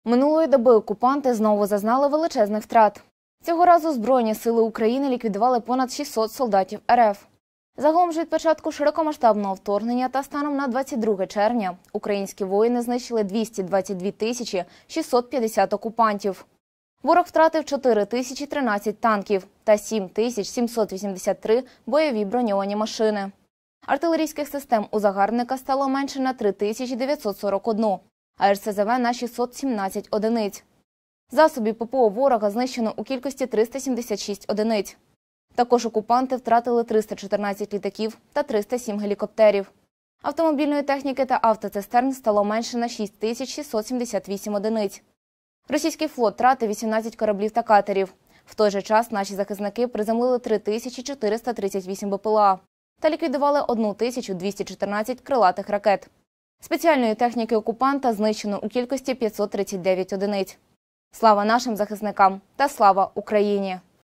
Минулої доби окупанти знову зазнали величезних втрат. Цього разу Збройні сили України ліквідували понад 600 солдатів РФ. Загалом ж від початку широкомасштабного вторгнення та станом на 22 червня українські воїни знищили 222 тисячі 650 окупантів. Ворог втратив 4013 танків та 7783 бойові броньовані машини. Артилерійських систем у загарбника стало менше на 3941, а РСЗВ на 617 одиниць. Засобів ППО ворога знищено у кількості 376 одиниць. Також окупанти втратили 314 літаків та 307 гелікоптерів. Автомобільної техніки та автоцистерн стало менше на 6678 одиниць. Російський флот втратив 18 кораблів та катерів. В той же час наші захисники приземлили 3438 БПЛА та ліквідували 1214 крилатих ракет. Спеціальної техніки окупанта знищено у кількості 539 одиниць. Слава нашим захисникам та слава Україні!